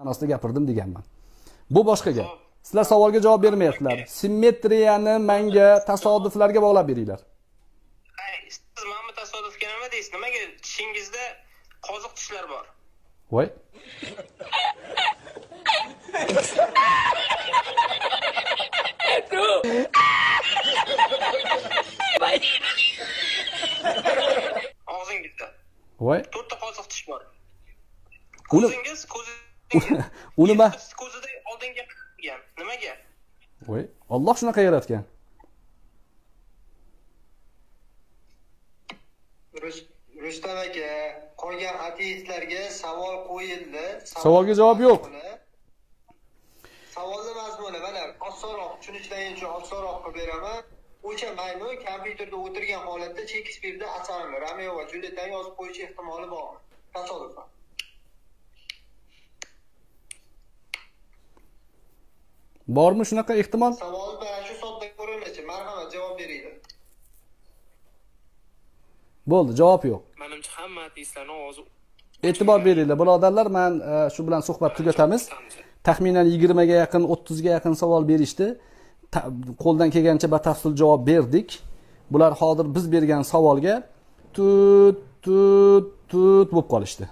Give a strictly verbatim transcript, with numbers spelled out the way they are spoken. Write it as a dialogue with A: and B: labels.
A: ma'nosida gapirdim deganman. Bu boshqa gap. Sizlar savolga javob bermayapsizlar. Simmetriyani menga tasodiflarga bog'lab beringlar.
B: Siz mana tasodifga nima deysiz? Nimaga tishingizda qoziq tishlar bor?
A: Voy.
B: Og'zingizda.
A: Voy.
B: to'rtta qoziq tish bor.
A: Uni
B: Ko'zingiz, ko'zingiz.
A: uni ma
B: ko'zida oldinga qilgan. Nimaga?
A: Voy, Alloh shunaqa yaratgan.
C: Rustam aka, qolgan ateistlarga savol qo'yildi.
A: Savolga javob yo'q.
C: Savolning mazmuni mana osonroq tushunishlarga uchun osonroq qilib beraman. O'sha maymun kompyuterda o'tirgan holatda Shekspirda asarini Romeo va Julietani yozib qo'yish ehtimoli bormi? Tasodifan.
A: Bormi shunaqa ehtimol?
C: Savol mana shu sodda ko'rinishi, marhamat javob beringlar.
A: Bo'ldi, javob yo'q.
B: Menimcha hamma ateistlarning ovozi.
A: E'tibor beringlar, birodarlar, men shu bilan suhbat tugatamiz. Taxminan yigirma ga yaqin, o'ttiz ga yaqin savol berishdi. Qo'ldan kelgancha batafsil javob berdik. Bular hozir biz bergan savolga tut tut tut bo'lib qolishdi.